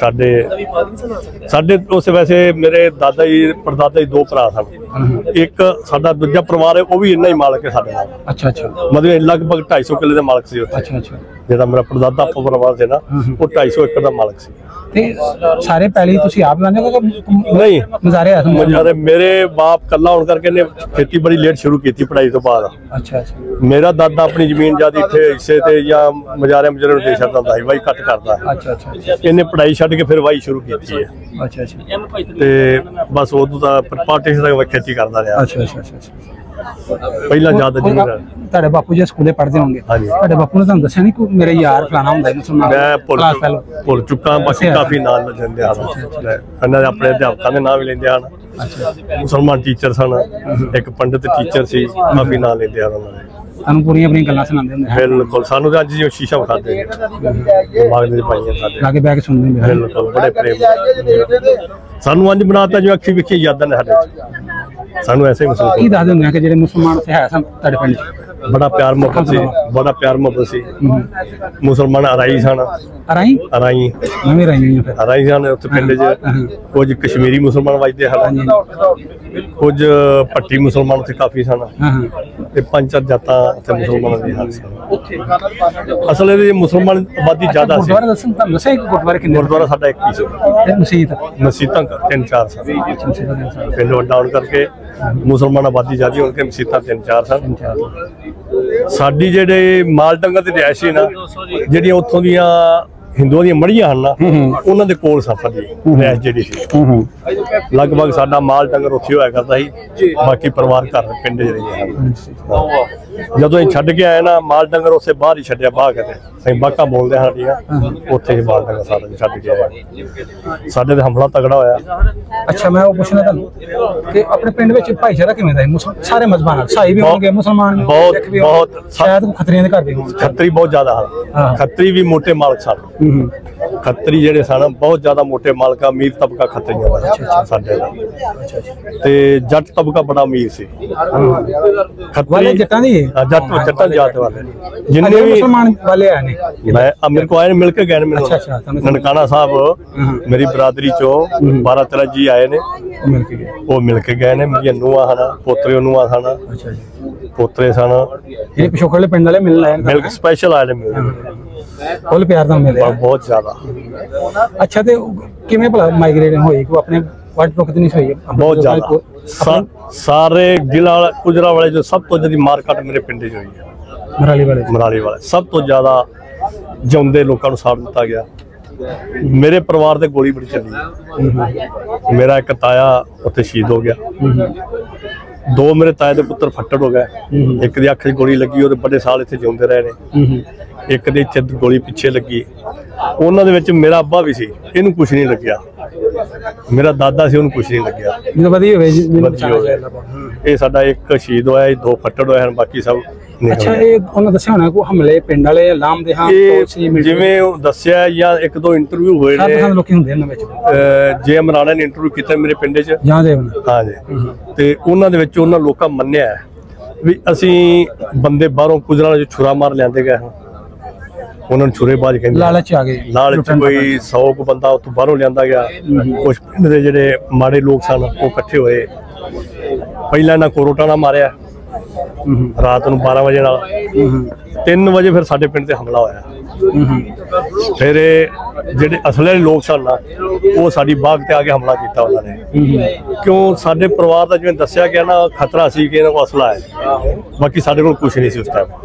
S1: ਸਾਡੇ ਉਸ ਵੈਸੇ ਮੇਰੇ ਦਾਦਾ ਜੀ ਪੜਦਾਦਾ ਜੀ 2 ਭਰਾ ਸਨ ਇੱਕ ਸਾਡਾ ਦੂਜਾ ਪਰਿਵਾਰ ਹੈ ਉਹ ਵੀ ਇੰਨਾ ਹੀ ਮਾਲਕ ਹੈ ਸਾਡੇ ਨਾਲ
S2: ਅੱਛਾ ਅੱਛਾ
S1: ਮਤਲਬ ਲਗਭਗ 250 ਕਿੱਲੇ ਦੇ ਮਾਲਕ ਸੀ ਉੱਥੇ
S2: ਅੱਛਾ ਅੱਛਾ
S1: ਜਿਹੜਾ ਮੇਰਾ ਪੜਦਾਦਾ ਪਰਿਵਾਰ ਸੀ ਨਾ ਉਹ 250 ਏਕੜ ਦਾ ਮਾਲਕ ਸੀ
S2: ਤੇ ਸਾਰੇ ਪਹਿਲੇ ਤੁਸੀਂ ਆਪ ਲਾਉਂਦੇ ਹੋ ਕਿ
S1: ਨਹੀਂ
S2: ਨਜ਼ਾਰੇ ਆ
S1: ਮਜ਼ਾਰੇ ਮੇਰੇ ਬਾਪ ਕੱਲਾ ਹੋਣ ਕਰਕੇ ਨੇ ਖੇਤੀ ਬੜੀ ਲੇਟ ਸ਼ੁਰੂ ਕੀਤੀ ਪੜ੍ਹਾਈ ਤੋਂ ਬਾਅਦ
S2: ਅੱਛਾ ਅੱਛਾ
S1: ਮੇਰਾ ਦਾਦਾ ਆਪਣੀ ਜ਼ਮੀਨ ਜਿਆਦਾ ਇੱਥੇ ਹਿੱਸੇ ਤੇ ਜਾਂ ਮਜ਼ਾਰੇ ਨੂੰ ਦੇ ਛੱਡਦਾ ਹੁੰਦਾ ਸੀ ਵਾਈ ਘੱਟ ਕਰਦਾ
S2: ਅੱਛਾ ਅੱਛਾ
S1: ਇਹਨੇ ਪੜ੍ਹਾਈ ਛੱਡ ਕੇ ਫਿਰ ਵਾਈ ਸ਼ੁਰੂ ਕੀਤੀ ਹੈ
S2: ਅੱਛਾ ਅੱਛਾ
S1: ਤੇ ਬਸ ਉਦੋਂ ਤਾਂ ਪਾਰਟੀਸ਼ਨ ਤੱਕ ਖੇਤੀ ਕਰਦਾ ਰਿਹਾ
S2: ਅੱਛਾ ਅੱਛਾ ਅੱਛਾ
S1: ਪਹਿਲਾਂ ਜ਼ਿਆਦਾ ਜ਼ਮੀਨ
S2: ਤੁਹਾਡੇ ਬਾਪੂ ਜੀ ਸਕੂਲੇ ਪੜ੍ਹਦੇ ਹੋਣਗੇ ਤੁਹਾਡੇ ਬਾਪੂ ਨੇ ਤੁਹਾਨੂੰ ਦੱਸਿਆ ਨਹੀਂ ਕੋਈ ਮੇਰੇ ਯਾਰ ਫਲਾਣਾ ਹੁੰਦਾ ਮੁਸਲਮਾਨ
S1: ਮੈਂ ਭੁੱਲ ਚੁੱਕਾ ਬਾਕੀ ਕਾਫੀ ਨਾਂ ਲੈਂਦੇ ਹਨ ਇਹਨਾਂ ਦੇ ਆਪਣੇ ਅਧਿਆਪਕਾਂ ਦੇ ਨਾਂ ਵੀ ਲੈਂਦੇ ਹਨ ਮੁਸਲਮਾਨ ਟੀਚਰ ਸਨ ਇੱਕ ਪੰਡਿਤ ਟੀਚਰ ਸੀ ਕਾਫੀ ਨਾਂ ਲੈਂਦੇ ਹਨ ਉਹਨਾਂ ਦੇ
S2: ਤੁਹਾਨੂੰ ਪੂਰੀਆਂ ਆਪਣੀਆਂ ਗੱਲਾਂ ਸੁਣਾਉਂਦੇ ਹੁੰਦੇ
S1: ਬਿਲਕੁਲ ਸਾਨੂੰ ਤਾਂ ਅੱਜ ਜੋ ਸ਼ੀਸ਼ਾ ਵਿਖਾਦੇ ਨੇ ਦਿਮਾਗ ਦੇ ਪਾਈਆਂ ਸਾਡੇ
S2: ਲਾਗੇ ਬਹਿ ਕੇ ਸੁਣਦੇ ਹੁੰਦੇ
S1: ਬਿਲਕੁਲ ਬੜੇ ਪ੍ਰੇਮ ਸਾਨੂੰ ਅੱਜ ਬਣਾਤਾ ਜੋ ਅੱਖੀ ਵੇਖੀ ਯਾਦਾਂ ਨੇ ਸਾਡੇ ਸਾਨੂੰ ਐਸੇ ਹੀ ਮਹਿਸੂਸ
S2: ਕੀ ਦੱਸਦੇ ਹੁੰਦੇ ਆ ਕਿ ਜਿਹੜੇ ਮੁਸਲਮਾਨ ਉੱਥੇ ਹੈ ਸਨ ਤੁਹਾਡੇ ਪਿੰਡ
S1: ਬੜਾ ਪਿਆਰ ਮੁਹੱਬਤ ਸੀ ਬੜਾ ਪਿਆਰ ਮੁਹੱਬਤ ਸੀ ਮੁਸਲਮਾਨ ਅਰਾਈ ਸਨ
S2: ਅਰਾਈ
S1: ਅਰਾਈ
S2: ਮੈਂ ਵੀ ਰਹੀ ਹਾਂ ਫਿਰ
S1: ਅਰਾਈ ਸਨ ਉੱਥੇ ਪਿੰਡ 'ਚ ਕੁਝ ਕਸ਼ਮੀਰੀ ਮੁਸਲਮਾਨ ਵੱਜਦੇ ਹਨ ਕੁਝ ਭੱਟੀ ਮੁਸਲਮਾਨ ਉੱਥੇ ਕਾਫੀ ਸਨ ਤੇ 5-4 ਜਾਤਾਂ ਉੱਥੇ ਮੁਸਲਮਾਨਾਂ ਦੀ ਹਨ ਅਸਲ ਇਹਦੇ ਮੁਸਲਮਾਨ ਆਬਾਦੀ ਜ਼ਿਆਦਾ ਸੀ
S2: ਗੁਰਦੁਆਰਾ ਦੱਸਣ ਤੁਹਾਨੂੰ ਦੱਸਿਆ ਕਿ ਗੁਰਦੁਆਰੇ ਕਿੰਨੇ
S1: ਗੁਰਦੁਆਰਾ ਸਾਡਾ ਇੱਕ ਹੀ ਸੀ
S2: ਤੇ ਮਸਜਿਦ
S1: ਮਸੀਤਾਂ 3-4 ਸਨ ਪਿੰਡ ਵੱਡਾ ਹੋਣ ਕਰਕੇ ਮੁਸਲਮਾਨ ਆਬਾਦੀ ਜ਼ਿਆਦਾ ਹੋਣ ਕੇ ਮਸੀਤਾਂ 3-4 ਸਨ ਸਾਡੀ ਜਿਹੜੇ ਮਾਲ ਡੰਗਰ ਦੀ ਰਿਹਾਇਸ਼ ਸੀ ਨਾ, ਜਿਹੜੀਆਂ ਉੱਥੋਂ ਦੀਆਂ ਹਿੰਦੂਆਂ ਦੀਆਂ ਮੜੀਆਂ ਹਨ ਨਾ, ਉਹਨਾਂ ਦੇ ਕੋਲ ਸਫਰ ਦੀ ਰਿਹਾਇਸ਼ ਜਿਹੜੀ ਸੀ। ਲਗਭਗ ਸਾਡਾ ਮਾਲ ਡੰਗਰ ਉੱਥੇ ਹੋਇਆ ਕਰਦਾ ਸੀ, ਬਾਕੀ ਪਰਿਵਾਰ ਘਰ ਪਿੰਡ ਚ ਰਹਿੰਦੇ ਹਨ। ਜਦੋਂ ਅਸੀਂ ਛੱਡ ਕੇ ਆਏ ਨਾ, ਮਾਲ ਡੰਗਰ ਉਸੇ ਬਾਹਰ ਹੀ ਛੱਡਿਆ, ਬਾਹ ਕਿਤੇ ਅਸੀਂ ਬਾਕਾਂ ਬੋਲਦੇ ਹਾਂ ਸਾਡੀਆਂ, ਉੱਥੇ ਹੀ ਮਾਲ ਡੰਗਰ ਸਾਡਾ ਛੱਡ ਕੇ ਆਏ। ਸਾਡੇ ਤੇ ਹਮਲਾ ਤਗੜਾ ਹੋਇਆ।
S2: ਅੱਛਾ, ਮੈਂ ਉਹ ਪੁੱਛਣਾ ਤੁਹਾਨੂੰ ਕਿ ਆਪਣੇ ਪਿੰਡ ਵਿੱਚ ਭਾਈਚਾਰਾ ਕਿਵੇਂ ਦਾ ਹੈ? ਸਾਰੇ ਮਜ਼ਹਬਾਂ ਨਾਲ ਸਾਈ ਵੀ ਹੋਣਗੇ, ਮੁਸਲਮਾਨ ਵੀ ਹੋਣਗੇ, ਸਿੱਖ ਵੀ ਹੋਣਗੇ,
S1: ਬਹੁਤ
S2: ਸ਼ਾਇਦ ਖੱਤਰੀਆਂ ਦੇ ਘਰ ਵੀ ਹੋਣਗੇ।
S1: ਖੱਤਰੀ ਬਹੁਤ ਜ਼ਿਆਦਾ ਹਨ। ਖੱਤਰੀ ਵੀ ਮੋਟੇ ਮਾਲਕ ਸਨ। ਖੱਤਰੀ ਜਿਹੜੇ ਸਨ ਬਹੁਤ ਜ਼ਿਆਦਾ ਮੋਟੇ ਮਾਲਕ, ਅਮੀਰ ਤਬਕਾ ਖੱਤਰੀਆਂ ਦਾ ਸਾਡੇ ਦਾ, ਤੇ ਜੱਟ ਤਬਕਾ ਬੜਾ ਅਮੀਰ ਸੀ।
S2: ਵਾਲੇ ਜੱਟਾਂ ਦੀ
S1: ਜੱਟਾਂ ਜਾਤ ਵਾਲੇ
S2: ਜਿੰਨੇ ਵੀ ਮੁਸਲਮਾਨ ਵਾਲੇ ਆਏ ਨੇ,
S1: ਮੈਂ ਮੇਰੇ ਕੋ ਆਏ ਮਿਲ ਕੇ ਗਏ ਨੇ ਮੈਨੂੰ। ਨਨਕਾਣਾ ਸਾਹਿਬ ਮੇਰੀ ਬਰਾਦਰੀ ਚੋਂ 12-13 ਜੀ ਆਏ ਨੇ, ਉਹ ਮਿਲ ਕੇ ਗਏ ਨੇ। ਮੇਰੀਆਂ ਨੂੰਹਾਂ ਹਨ, ਪੋਤਰੇ ਨੂੰਹਾਂ ਸਨ, ਪੋਤਰੇ ਸਨ,
S2: ਇਹ ਪਿਛੋਕੜਲੇ ਪਿੰਡ ਵਾਲੇ ਮਿਲਣ ਆਏ ਨੇ,
S1: ਮਿਲ ਕੇ ਸਪੈਸ਼ਲ ਆਏ ਨੇ,
S2: ਫੁੱਲ ਪਿਆਰ ਨਾਲ ਮਿਲੇ
S1: ਬਹੁਤ ਜ਼ਿਆਦਾ।
S2: ਅੱਛਾ, ਤੇ ਕਿਵੇਂ ਭਲਾ ਮਾਈਗ੍ਰੇਟ ਹੋਈ? ਕੋ ਆਪਣੇ ਵੱਡ ਤੋਂ ਕਿਤਨੀ ਹੋਈ?
S1: ਬਹੁਤ ਜ਼ਿਆਦਾ। ਸਾਰੇ ਜ਼ਿਲ੍ਹਾ ਗੁਜਰਾ ਵਾਲੇ ਜੋ ਸਭ ਤੋਂ ਜ਼ਿਆਦਾ ਮਾਰ ਕੱਟ ਮੇਰੇ ਪਿੰਡ 'ਚ ਹੋਈ ਹੈ। ਮਰਾਲੀ ਵਾਲੇ ਸਭ ਤੋਂ ਜ਼ਿਆਦਾ ਜਿਉਂਦੇ ਲੋਕਾਂ ਨੂੰ ਸਾੜ ਦਿੱਤਾ ਗਿਆ। ਮੇਰੇ ਪਰਿਵਾਰ ਤੇ ਗੋਲੀ ਬੜੀ ਚੱਲੀ। ਮੇਰਾ ਇੱਕ ਤਾਇਆ ਉੱਥੇ ਸ਼ਹੀਦ ਹੋ ਗਿਆ, ਦੋ ਮੇਰੇ ਤਾਏ ਦੇ ਪੁੱਤਰ ਫੱਟੜ ਹੋ ਗਏ। ਇੱਕ ਦੀ ਅੱਖ 'ਚ ਗੋਲੀ ਲੱਗੀ, ਉਹਦੇ ਬੜੇ ਸਾਲ ਇੱਥੇ ਜਿਉਂਦੇ ਰਹੇ ਨੇ। ਇੱਕ ਦੇ ਇੱਥੇ ਗੋਲੀ ਪਿੱਛੇ ਲੱਗੀ। ਉਹਨਾਂ ਦੇ ਵਿੱਚ ਮੇਰਾ ਅੱਬਾ ਵੀ ਸੀ, ਇਹਨੂੰ ਕੁਛ ਨਹੀਂ ਲੱਗਿਆ। ਮੇਰਾ ਦਾਦਾ ਸੀ, ਉਹਨੂੰ ਕੁਛ ਨਹੀਂ ਲੱਗਿਆ। ਇਹ ਸਾਡਾ ਇੱਕ ਸ਼ਹੀਦ ਹੋਇਆ, ਦੋ ਫੱਟੜ ਹੋਏ ਹਨ, ਬਾਕੀ ਸਭ।
S2: ਅੱਛਾ, ਇਹ ਉਹਨਾਂ ਦੱਸਿਆ ਹੋਣਾ ਕੋ ਹਮਲੇ ਪਿੰਡ ਵਾਲੇ ਲਾਮ ਦੇ ਹਾਂ,
S1: ਜਿਵੇਂ ਉਹ ਦੱਸਿਆ ਜਾਂ ਇੱਕ ਦੋ ਇੰਟਰਵਿਊ ਹੋਏ ਨੇ
S2: ਲੋਕੀ ਹੁੰਦੇ ਇਹਨਾਂ ਵਿੱਚ।
S1: ਜੇ.ਐਮ. ਰਾਣਾ ਨੇ ਇੰਟਰਵਿਊ ਕੀਤਾ ਮੇਰੇ ਪਿੰਡ 'ਚ, ਹਾਂ ਜੀ, ਤੇ ਉਹਨਾਂ ਦੇ ਵਿੱਚ ਉਹਨਾਂ ਲੋਕਾਂ ਮੰਨਿਆ ਵੀ ਅਸੀਂ ਬੰਦੇ ਬਾਹਰੋਂ ਗੁਜਰਾਂ ਚ ਛੁਰਾ ਮਾਰ ਲਿਆਂਦੇ ਗਏ ਹਾਂ। ਉਹਨਾਂ ਨੂੰ ਛੁਰੇਬਾਜ਼ ਕਹਿੰਦੇ,
S2: ਲਾਲਚ ਆ ਗਏ।
S1: ਲਾਲਚ ਕੋਈ 100 ਕੁ ਬੰਦਾ ਉੱਥੋਂ ਬਾਹਰੋਂ ਲਿਆਂਦਾ ਗਿਆ। ਕੁਝ ਪਿੰਡ ਦੇ ਜਿਹੜੇ ਮਾੜੇ ਲੋਕ ਸਨ ਉਹ ਇਕੱਠੇ ਹੋਏ। ਪਹਿਲਾਂ ਇਹਨਾਂ ਕੋਰੋਟਾ ਨਾਲ ਮਾਰਿਆ ਰਾਤ ਨੂੰ 12 ਵਜੇ ਨਾਲ, 3 ਵਜੇ ਫਿਰ ਸਾਡੇ ਪਿੰਡ ਤੇ ਹਮਲਾ ਹੋਇਆ। ਫਿਰ ਜਿਹੜੇ ਅਸਲੇ ਵਾਲੇ ਲੋਕ ਸਨ ਨਾ, ਉਹ ਸਾਡੀ ਬਾਗ ਤੇ ਆ ਕੇ ਹਮਲਾ ਕੀਤਾ ਉਹਨਾਂ ਨੇ। ਕਿਉਂ? ਸਾਡੇ ਪਰਿਵਾਰ ਦਾ ਜਿਵੇਂ ਦੱਸਿਆ ਗਿਆ ਨਾ, ਖਤਰਾ ਸੀ ਕਿ ਇਹਨਾਂ ਕੋਲ ਅਸਲਾ ਹੈ, ਬਾਕੀ ਸਾਡੇ ਕੋਲ ਕੁਛ ਨਹੀਂ ਸੀ ਉਸ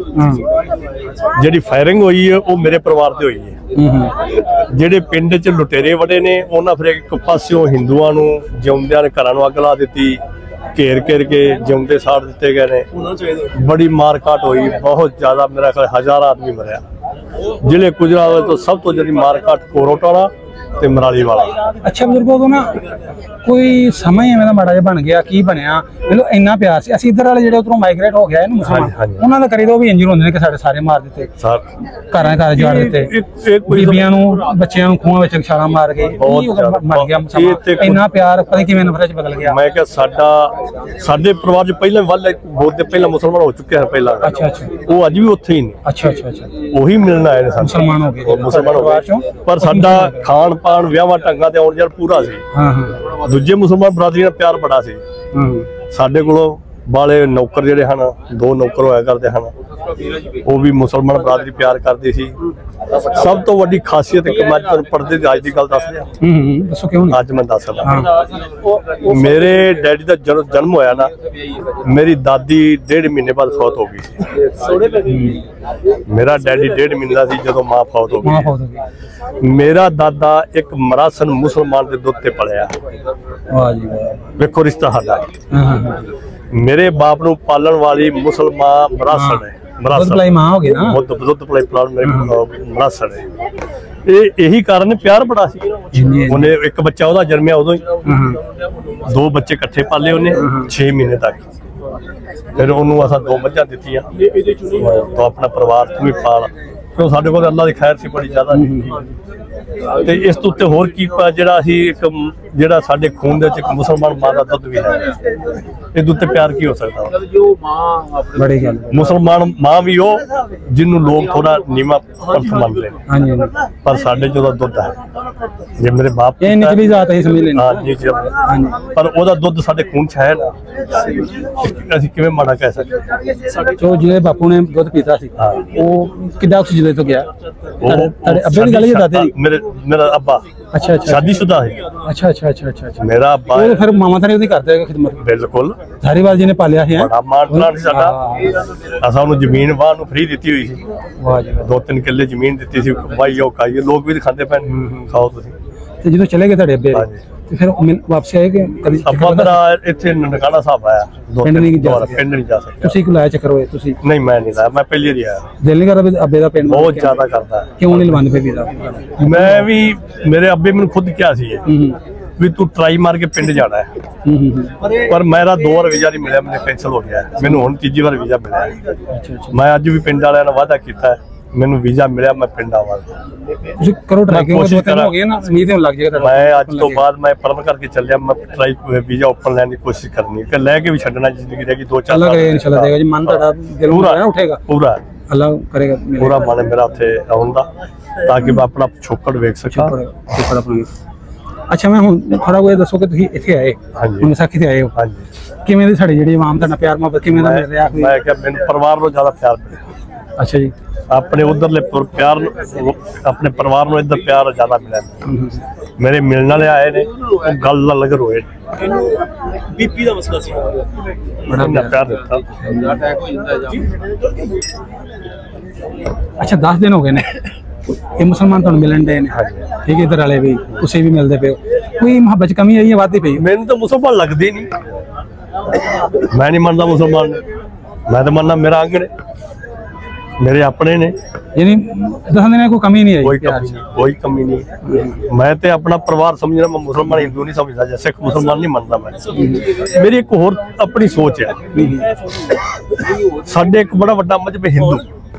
S1: ਟਾਈਮ। ਜਿਹੜੀ ਫਾਇਰਿੰਗ ਹੋਈ ਹੈ ਉਹ ਮੇਰੇ ਪਰਿਵਾਰ ਤੇ ਹੋਈ ਹੈ। ਜਿਹੜੇ ਪਿੰਡ 'ਚ ਲੁਟੇਰੇ ਵੜੇ ਨੇ, ਉਹਨਾਂ ਫਿਰ ਇੱਕ ਪਾਸਿਓਂ ਹਿੰਦੂਆਂ ਨੂੰ ਜਿਉਂਦਿਆਂ ਨੇ ਘਰਾਂ ਨੂੰ ਅੱਗ ਲਾ ਦਿੱਤੀ, ਘੇਰ ਕੇ ਜਿਉਂਦੇ ਸਾੜ ਦਿੱਤੇ ਗਏ ਨੇ। ਬੜੀ ਮਾਰ ਕਾਟ ਹੋਈ, ਬਹੁਤ ਜ਼ਿਆਦਾ। ਮੇਰਾ ਖਿਆਲ 1000 ਆਦਮੀ ਮਰਿਆ। ਜ਼ਿਲ੍ਹੇ ਗੁਜਰਾਤ ਤੋਂ ਸਭ ਤੋਂ ਜ਼ਿਆਦਾ ਮਾਰ ਕਾਟ ਕੋਰੋਟਾ ਵਾਲਾ ਤੇ ਮਰਾਲੀ ਵਾਲਾ।
S2: ਅੱਛਾ ਬਜ਼ੁਰਗੋ, ਤੋਂ ਨਾ ਕੋਈ ਸਮਾਂ ਐਵੇਂ ਦਾ ਮਾੜਾ ਜਿਹਾ ਬਣ ਗਿਆ, ਕੀ ਬਣਿਆ? ਮੈਨੂੰ ਇੰਨਾ ਪਿਆਰ ਸੀ। ਅਸੀਂ ਇੱਧਰ ਵਾਲੇ ਜਿਹੜੇ ਉਧਰੋਂ ਮਾਈਗ੍ਰੇਟ ਹੋ ਗਿਆ ਇਹਨੂੰ ਮੁਸਲਮਾਨ, ਉਹਨਾਂ ਦਾ ਕਰੀਦਾ ਉਹ ਵੀ ਇੰਜਰ ਹੁੰਦੇ ਨੇ ਕਿ ਸਾਡੇ ਸਾਰੇ ਮਾਰ ਦਿੱਤੇ, ਘਰਾਂ ਘਰ ਜਾੜ ਦਿੱਤੇ, ਬੀਬੀਆਂ ਨੂੰ ਬੱਚਿਆਂ ਨੂੰ ਖੂਹਾਂ ਵਿੱਚ ਛਾਲਾਂ ਮਾਰ ਕੇ ਮਰ ਗਿਆ। ਇੰਨਾ ਪਿਆਰ ਪਤਾ ਕਿਵੇਂ ਨਫ਼ਰਤ 'ਚ ਬਦਲ ਗਿਆ।
S1: ਮੈਂ ਕਿਹਾ ਸਾਡੇ ਪਰਿਵਾਰ 'ਚ ਪਹਿਲਾਂ ਬਹੁਤ ਦੇ ਪਹਿਲਾਂ ਮੁਸਲਮਾਨ ਹੋ ਚੁੱਕੇ ਹਨ ਪਹਿਲਾਂ।
S2: ਅੱਛਾ,
S1: ਉਹ ਅੱਜ ਵੀ ਉੱਥੇ ਹੀ ਨੇ।
S2: ਅੱਛਾ,
S1: ਉਹੀ ਮਿਲਣ ਆਏ ਨੇ ਸਾਨੂੰ,
S2: ਮੁਸਲਮਾਨ ਹੋ ਗਏ,
S1: ਮੁਸਲਮਾਨ ਹੋ ਗਏ। ਪਰ ਸਾਡਾ ਖਾਣ ਪਾਣ ਵਿਆਹਾਂ ਢੰਗਾਂ ਤੇ ਆਉਣ ਜਾਣ ਪੂਰਾ ਸੀ। ਦੂਜੇ ਮੁਸਲਮਾਨ ਬਰਾਦਰੀ ਨਾਲ ਪਿਆਰ ਬੜਾ ਸੀ। ਸਾਡੇ ਕੋਲੋਂ ਬਾਲੇ ਨੌਕਰ ਜਿਹੜੇ ਹਨ, 2 ਨੌਕਰ ਹੋਇਆ ਕਰਦੇ ਹਨ, ਉਹ ਵੀ ਮੁਸਲਮਾਨ ਬਰਾਦਰੀ ਪਿਆਰ ਕਰਦੀ ਸੀ। ਸਭ ਤੋਂ ਵੱਡੀ ਖਾਸੀਅਤ ਇੱਕ ਮੈਂ ਤੁਹਾਨੂੰ ਪੜਦੇ ਦੀ ਅੱਜ ਦੀ ਗੱਲ ਦੱਸ ਰਿਹਾ।
S2: ਦੱਸੋ ਕਿਉਂ?
S1: ਅੱਜ ਮੈਂ ਦੱਸਦਾ। ਮੇਰੇ ਡੈਡੀ ਦਾ ਜਨਮ ਹੋਇਆ ਨਾ, ਮੇਰੀ ਦਾਦੀ 1.5 ਮਹੀਨੇ ਬਾਅਦ ਫੌਤ ਹੋ ਗਈ। ਮੇਰਾ ਡੈਡੀ 1.5 ਮਹੀਨੇ ਦਾ ਸੀ ਜਦੋਂ ਮਾਂ ਫੌਤ ਹੋ ਗਈ। ਮੇਰਾ ਦਾਦਾ ਇੱਕ ਮਰਾਸਨ ਮੁਸਲਮਾਨ ਦੇ ਦੁੱਧ ਤੇ ਪਲਿਆ।
S2: ਵਾਹ ਜੀ ਵਾਹ,
S1: ਵੇਖੋ ਰਿਸ਼ਤਾ ਸਾਡਾ। ਮੇਰੇ ਬਾਪ ਨੂੰ ਪਾਲਣ ਵਾਲੀ ਮੁਸਲਮਾਨ ਮਰਾਸਨ ਹੈ।
S2: ਮਾਂ ਹੋ ਗਈ ਨਾ,
S1: ਮਰਾਸਨ ਹੈ। ਇਹੀ ਕਾਰਨ ਪਿਆਰ ਬੜਾ ਸੀ। ਉਹਨੇ ਇੱਕ ਬੱਚਾ ਉਹਦਾ ਜਨਮਿਆ ਉਦੋਂ ਹੀ, 2 ਬੱਚੇ ਇਕੱਠੇ ਪਾਲੇ ਉਹਨੇ 6 ਮਹੀਨੇ ਤੱਕ। ਫਿਰ ਉਹਨੂੰ ਅਸਾਂ 2 ਮੱਝਾਂ ਦਿੱਤੀਆਂ, ਤਾਂ ਆਪਣਾ ਪਰਿਵਾਰ ਤੂੰ ਵੀ ਪਾਲ। ਕਿਉਂ? ਸਾਡੇ ਕੋਲ ਅੱਲਾ ਦੀ ਖੈਰ ਸੀ ਬੜੀ ਜ਼ਿਆਦਾ। ਤੇ ਇਸ ਤੋਂ ਉੱਤੇ ਹੋਰ ਕੀ ਜਿਹੜਾ ਅਸੀਂ ਇੱਕ ਜਿਹੜਾ ਸਾਡੇ ਖੂਨ ਦੇ ਵਿੱਚ ਇੱਕ ਮੁਸਲਮਾਨ ਮਾਂ ਦਾ ਦੁੱਧ ਵੀ ਹੈ, ਇਹਦੇ ਉੱਤੇ ਪਿਆਰ ਕੀ ਹੋ ਸਕਦਾ?
S2: ਬੜੀ ਗੱਲ।
S1: ਮੁਸਲਮਾਨ ਮਾਂ ਵੀ ਉਹ ਜਿਹਨੂੰ ਲੋਕ ਥੋੜਾ ਨੀਵਾਂ ਪੰਥ ਮੰਨਦੇ ਨੇ, ਪਰ ਸਾਡੇ ਚ ਉਹਦਾ ਦੁੱਧ ਹੈ। ਜੇ ਮੇਰੇ ਬਾਪ
S2: ਇਹ ਨਿਚਲੀ ਜਾਤ ਹੈ ਸਮਝ ਲੈਣਾ,
S1: ਪਰ ਉਹਦਾ ਦੁੱਧ ਸਾਡੇ ਖੂਨ ਚ ਹੈ ਨਾ, ਅਸੀਂ ਕਿਵੇਂ ਮਾੜਾ ਕਹਿ ਸਕਦੇ?
S2: ਜੋ ਜਿਹੜੇ ਬਾਪੂ ਨੇ ਦੁੱਧ ਪੀਤਾ ਸੀ ਉਹ ਕਿੱਦਾਂ ਉਸ ਜ਼ਿਲ੍ਹੇ ਤੋਂ ਗਿਆ? ਅੱਬੇ ਦੀ ਗੱਲ ਹੀ ਦਾਦੇ ਦੀ?
S1: ਮੇਰਾ ਅੱਬਾ
S2: ਅੱਛਾ
S1: ਸ਼ਾਦੀशुदा है।
S2: अच्छा ਅੱਛਾ ਅੱਛਾ ਅੱਛਾ ਅੱਛਾ
S1: ਮੇਰਾ ਅੱਬਾ
S2: ਉਹ ਫਿਰ ਮਾਮਾ ਤਾਂ ਉਹਦੀ ਕਰਦੇ ਹੈਗੇ ਖਿਦਮਤ
S1: ਬਿਲਕੁਲ
S2: ਧਾਰੀਵਾਲ ਜੀ ਨੇ ਪਾਲਿਆ ਸੀ
S1: ਬੜਾ ਮਾਣ ਤਾਣ ਸੀ ਸਾਡਾ। ਅਸਾਂ ਨੂੰ ਜ਼ਮੀਨ ਵਾਹ ਨੂੰ ਫ੍ਰੀ ਦਿੱਤੀ ਹੋਈ ਸੀ,
S2: ਵਾਹ ਜੀ ਵਾਹ।
S1: 2-3 ਕਿੱਲੇ ਜ਼ਮੀਨ ਦਿੱਤੀ ਸੀ, ਬਾਈ ਉਹ ਖਾਈਏ, ਲੋਕ ਵੀ ਖਾਂਦੇ ਪਏ ਖਾਓ ਤੁਸੀਂ।
S2: ਤੇ ਜਦੋਂ ਚਲੇ ਗਏ ਤੁਹਾਡੇ ਅੱਬੇ
S1: ਹਾਂਜੀ।
S2: ਤੇ ਫਿਰ ਵਾਪਸ ਆਏ ਕਿ ਕਦੀ
S1: ਅੱਬਾ ਮੇਰਾ ਇੱਥੇ ਨਨਕਾਣਾ ਸਾਹਿਬ ਆਇਆ,
S2: ਪਿੰਡ ਨਹੀਂ ਜਾ ਸਕਿਆ।
S1: ਪਿੰਡ ਨਹੀਂ ਜਾ ਸਕਿਆ।
S2: ਤੁਸੀਂ ਕਿਉਂ ਲਾਇਆ ਚੱਕਰ ਹੋਏ ਤੁਸੀਂ?
S1: ਨਹੀਂ ਮੈਂ ਨਹੀਂ ਲਾਇਆ, ਮੈਂ ਪਹਿਲੀ ਵਾਰੀ ਆਇਆ।
S2: ਦਿਲ ਨਹੀਂ ਕਰਦਾ ਵੀ ਅੱਬੇ ਦਾ ਪਿੰਡ
S1: ਬਹੁਤ ਜ਼ਿਆਦਾ ਕਰਦਾ ਹੈ।
S2: ਕਿਉਂ ਨਹੀਂ ਲਵਾਉਂਦੇ ਪਏ ਵੀਜ਼ਾ?
S1: ਮੈਂ ਵੀ, ਮੇਰੇ ਅੱਬੇ ਮੈਨੂੰ ਖੁਦ ਕਿਹਾ ਸੀ ਇਹ, ਵੀ ਤੂੰ ਟਰਾਈ ਮਾਰ ਕੇ ਪਿੰਡ ਜਾਣਾ ਹੈ, ਪਰ ਮੇਰਾ 2 ਵਾਰ ਵੀਜ਼ਾ ਨਹੀਂ ਮਿਲਿਆ, ਮੈਨੂੰ ਕੈਂਸਲ ਹੋ ਗਿਆ। ਮੈਨੂੰ ਹੁਣ ਤੀਜੀ ਵਾਰ ਵੀਜ਼ਾ ਮਿਲਿਆ।
S2: ਅੱਛਾ ਅੱਛਾ।
S1: ਮੈਂ ਅੱਜ ਵੀ ਪਿੰਡ ਵਾਲਿਆਂ ਨਾਲ ਵਾਅਦਾ ਕੀਤਾ ਹੈ, ਮੈਨੂੰ ਵੀਜ਼ਾ ਮਿਲਿਆ ਮੈਂ ਪਿੰਡ ਆਵਾਂਗਾ।
S2: ਤੁਸੀਂ ਕਰੋ ਟਰਾਈ, ਕਿਉਂਕਿ
S1: ਕੋਸ਼ਿਸ਼
S2: 2 ਦਿਨ ਹੋ ਗਏ ਨਾ, ਉਮੀਦ ਹੋਣ ਲੱਗ ਜਾਏਗਾ
S1: ਮੈਂ ਅੱਜ ਤੋਂ ਬਾਅਦ ਮੈਂ ਪਰਨ ਕਰਕੇ ਚੱਲਿਆ, ਮੈਂ ਟਰਾਈ ਵੀਜ਼ਾ ਓਪਨ ਲੈਣ ਦੀ ਕੋਸ਼ਿਸ਼ ਕਰਨੀ, ਕਿ ਲੈ ਕੇ ਵੀ ਛੱਡਣਾ ਜ਼ਿੰਦਗੀ ਰਹਿ ਗਈ 2-4
S2: ਅੱਲਾ ਕਰੇ ਇਨਸ਼ਾਅੱਲਾ ਦੇਗਾ ਜੀ। ਮਨ ਤੁਹਾਡਾ ਦਿਲੋਂ ਨਾ ਉੱਠੇਗਾ,
S1: ਪੂਰਾ
S2: ਅੱਲਾ ਕਰੇਗਾ
S1: ਪੂਰਾ ਮਨ ਹੈ ਮੇਰਾ ਉੱਥੇ ਆਉਣ ਦਾ, ਤਾਂ ਕਿ ਮੈਂ ਆਪਣਾ ਪਿਛੋਕੜ ਵੇਖ ਸਕਾਂ।
S2: ਅੱਛਾ, ਮੈਂ ਹੁਣ ਥੋੜਾ ਕੋਈ ਦੱਸੋ ਕਿ ਤੁਸੀਂ ਇੱਥੇ ਆਏ,
S1: ਹਾਂਜੀ।
S2: ਵਿਸਾਖੀ ਤੇ ਆਏ ਹੋ,
S1: ਹਾਂਜੀ।
S2: ਕਿਵੇਂ ਦੀ ਸਾਡੀ ਜਿਹੜੀ ਆਵਾਮ ਤੁਹਾਡਾ ਪਿਆਰ ਮੁਹੱਬਤ ਕਿਵੇਂ ਦਾ ਮਿਲ ਰਿਹਾ?
S1: ਮੈਂ ਕਿਹਾ ਮੈਨੂੰ ਪਰਿਵਾਰ ਨੂੰ ਜ਼ਿਆਦਾ ਪਿਆਰ ਮਿਲਿਆ,
S2: ਅੱਛਾ ਜੀ।
S1: ਆਪਣੇ ਉਧਰਲੇ ਪਿਆਰ ਆਪਣੇ ਪਰਿਵਾਰ ਨੂੰ ਇੱਧਰ ਪਿਆਰ ਜ਼ਿਆਦਾ ਮਿਲਿਆ। ਮੇਰੇ ਮਿਲਣ ਵਾਲੇ ਆਏ ਨੇ, ਉਹ ਗੱਲ ਦਾ ਲਗਰ ਹੋਏ,
S3: ਬੀਪੀ ਦਾ ਮਸਲਾ ਸੀ,
S1: ਬੜਾ ਪਿਆਰ ਦਿੱਤਾ।
S2: ਅੱਛਾ, 10 ਦਿਨ ਹੋ ਗਏ ਨੇ ਇਹ ਮੁਸਲਮਾਨ ਤੁਹਾਨੂੰ ਮਿਲਣ ਦੇ ਨੇ, ਠੀਕ ਹੈ, ਇੱਧਰ ਵਾਲੇ ਵੀ ਤੁਸੀਂ ਵੀ ਮਿਲਦੇ ਪਏ ਹੋ, ਕੋਈ ਮੁਹੱਬਤ 'ਚ ਕਮੀ ਆਈ ਹੈ, ਵਾਧੀ ਪਈ?
S1: ਮੈਨੂੰ ਤਾਂ ਮੁਸਲਮਾਨ ਲੱਗਦੇ ਨਹੀਂ, ਮੈਂ ਨਹੀਂ ਮੰਨਦਾ ਮੁਸਲਮਾਨ ਨੇ, ਮੈਂ ਤਾਂ ਮੰਨਦਾ ਮੇਰਾ ਅੰਗ ਨੇ, ਮੇਰੇ ਆਪਣੇ ਨੇ,
S2: ਯਾਨੀ 10 ਦਿਨਾਂ ਕੋਈ ਕਮੀ ਨਹੀਂ ਆਈ?
S1: ਕੋਈ ਕਮੀ ਨਹੀਂ। ਮੈਂ ਤੇ ਆਪਣਾ ਪਰਿਵਾਰ ਸਮਝਣਾ, ਮੈਂ ਮੁਸਲਮਾਨ ਹਿੰਦੂ ਨਹੀਂ ਸਮਝਦਾ, ਜਾਂ ਸਿੱਖ ਮੁਸਲਮਾਨ ਨਹੀਂ ਮੰਨਦਾ ਮੈਂ। ਮੇਰੀ ਇੱਕ ਹੋਰ ਆਪਣੀ ਸੋਚ ਹੈ, ਸਾਡੇ ਇੱਕ ਬੜਾ ਵੱਡਾ ਮਜ਼ਹਬ ਹਿੰਦੂ,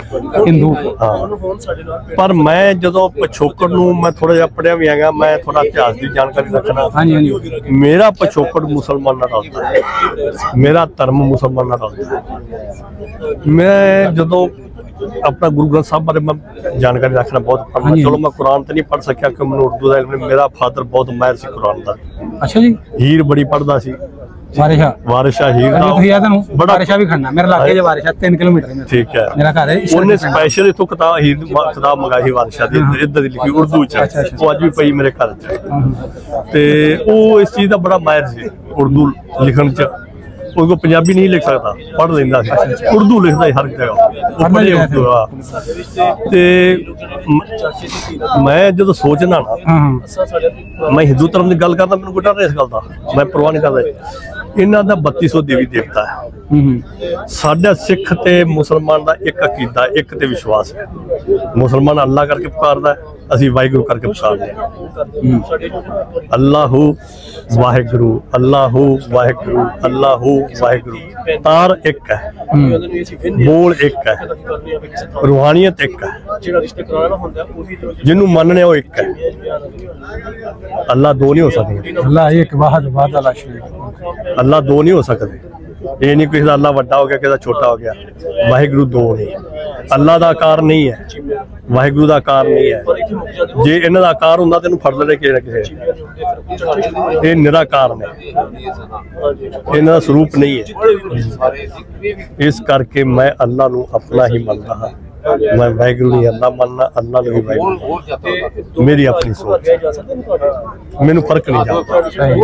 S1: ਹਾਂ, ਪਰ ਮੈਂ ਜਦੋਂ ਪਿਛੋਕੜ ਨੂੰ ਮੈਂ ਥੋੜਾ ਜਿਹਾ ਪੜਿਆ ਵੀ ਹੈਗਾ, ਮੈਂ ਥੋੜਾ ਇਤਿਹਾਸ ਦੀ ਜਾਣਕਾਰੀ ਰੱਖਣਾ। ਮੇਰਾ ਪਿਛੋਕੜ ਮੁਸਲਮਾਨਾਂ ਦਾ ਹੁੰਦਾ ਹੈ, ਮੇਰਾ ਧਰਮ ਮੁਸਲਮਾਨਾਂ ਦਾ ਹੁੰਦਾ ਹੈ। ਮੈਂ ਜਦੋਂ ਆਪਣਾ ਗੁਰੂ ਗ੍ਰੰਥ ਸਾਹਿਬ ਬਾਰੇ ਮੈਂ ਜਾਣਕਾਰੀ ਰੱਖਣਾ ਬਹੁਤ ਪੜ੍ਹਨਾ। ਚਲੋ ਮੈਂ ਕੁਰਾਨ ਤੇ ਨਹੀਂ ਪੜ੍ਹ ਸਕਿਆ ਕਿ ਮੈਨੂੰ ਉਰਦੂ ਦਾ ਇਲਮ, ਮੇਰਾ ਫਾਦਰ ਬਹੁਤ ਮਾਹਿਰ ਸੀ ਕੁਰਾਨ ਦਾ।
S2: ਅੱਛਾ ਜੀ।
S1: ਹੀਰ ਬੜੀ ਪੜ੍ਹਦਾ ਸੀ, ਵਾਰਿਸ਼ਾ ਹੀਰ ਦਾ
S2: ਬੜਾ ਵਾਰਿਸ਼ਾ ਵੀ ਖੜਨਾ ਮੇਰੇ ਲਾਗੇ, ਜੇ ਵਾਰਿਸ਼ਾ 3 ਕਿਲੋਮੀਟਰ ਹੈ,
S1: ਠੀਕ ਹੈ,
S2: ਮੇਰਾ ਘਰ ਹੈ।
S1: ਉਹਨੇ ਸਪੈਸ਼ਲ ਇਥੋਂ ਕਿਤਾਬ ਹੀਰ ਕਿਤਾਬ ਮੰਗਾਈ ਵਾਰਿਸ਼ਾ ਦੀ, ਇੱਧਰ ਦੀ ਲਿਖੀ ਉਰਦੂ ਚ, ਉਹ ਅੱਜ ਵੀ ਪਈ ਮੇਰੇ ਘਰ ਚ, ਤੇ ਉਹ ਇਸ ਚੀਜ਼ ਦਾ ਬੜਾ ਮਾਹਿਰ ਸੀ ਉਰਦੂ ਲਿਖਣ ਚ। ਉਹ ਕੋ ਪੰਜਾਬੀ ਨਹੀਂ ਲਿਖ ਸਕਦਾ, ਪੜ੍ਹ ਲੈਂਦਾ ਸੀ, ਉਰਦੂ ਲਿਖਦਾ ਸੀ ਹਰ ਜਗ੍ਹਾ, ਤੇ ਮੈਂ ਜਦੋਂ ਸੋਚਦਾ ਨਾ, ਮੈਂ ਹਿੰਦੂ ਧਰਮ ਦੀ ਗੱਲ ਕਰਦਾ, ਮੈਨੂੰ ਕੋਈ ਡਰ ਨਹੀਂ ਇਸ ਗੱਲ ਦਾ, ਮੈਂ ਪਰਵਾਹ ਨਹੀਂ ਕਰਦਾ। ਇਹਨਾਂ ਦਾ 3200 ਦੇਵੀ ਦੇਵਤਾ ਹੈ, ਸਾਡਾ ਸਿੱਖ ਤੇ ਮੁਸਲਮਾਨ ਦਾ ਇੱਕ ਅਕੀਦਾ, ਇੱਕ ਤੇ ਵਿਸ਼ਵਾਸ ਹੈ। ਮੁਸਲਮਾਨ ਅੱਲਾ ਕਰਕੇ ਪੁਕਾਰਦਾ, ਅਸੀਂ ਵਾਹਿਗੁਰੂ ਕਰਕੇ ਪੁਕਾਰਦੇ ਹਾਂ। ਅੱਲਾਹੂ ਵਾਹਿਗੁਰੂ, ਅੱਲਾਹੂ ਵਾਹਿਗੁਰੂ, ਅੱਲਾਹੂ ਵਾਹਿਗੁਰੂ। ਤਾਰ ਇੱਕ ਹੈ, ਬੋਲ ਇੱਕ ਹੈ, ਰੂਹਾਨੀਅਤ ਇੱਕ ਹੈ, ਜਿਹਨੂੰ ਮੰਨਣੇ ਉਹ ਇੱਕ ਹੈ। ਅੱਲਾ ਦੋ ਨਹੀਂ ਹੋ ਸਕਦੇ,
S2: ਅੱਲਾ ਇੱਕ ਵਾਹਿਦ ਵਾਹਿਦ ਲਾ ਸ਼ਰੀਕ,
S1: ਅੱਲਾ ਦੋ ਨਹੀਂ ਹੋ ਸਕਦੇ। ਇਹ ਨਹੀਂ ਕਿਸੇ ਦਾ ਅੱਲਾ ਵੱਡਾ ਹੋ ਗਿਆ, ਕਿਸੇ ਦਾ ਛੋਟਾ ਹੋ ਗਿਆ। ਵਾਹਿਗੁਰੂ ਦੋ ਨਹੀਂ, ਅੱਲਾ ਦਾ ਆਕਾਰ ਨਹੀਂ ਹੈ, ਵਾਹਿਗੁਰੂ ਦਾ ਆਕਾਰ ਨਹੀਂ ਹੈ। ਜੇ ਇਹਨਾਂ ਦਾ ਆਕਾਰ ਹੁੰਦਾ ਤੈਨੂੰ ਫੜ ਲੈਣੇ ਕਿਸੇ ਨਾ ਕਿਸੇ, ਇਹ ਨਿਰਾਕਾਰ ਨੇ, ਇਹਨਾਂ ਦਾ ਸਰੂਪ ਨਹੀਂ ਹੈ। ਇਸ ਕਰਕੇ ਮੈਂ ਅੱਲਾ ਨੂੰ ਆਪਣਾ ਹੀ ਮੰਨਦਾ ਹਾਂ, ਮੈਂ ਵਾਹਿਗੁਰੂ ਨਹੀਂ ਅੱਲਾ ਮੰਨਣਾ, ਅੱਲਾ ਨੂੰ ਵੀ ਵਾਹਿਗੁਰੂ। ਮੇਰੀ ਆਪਣੀ ਸੋਚ, ਮੈਨੂੰ ਫਰਕ ਨਹੀਂ ਜਾਂਦਾ।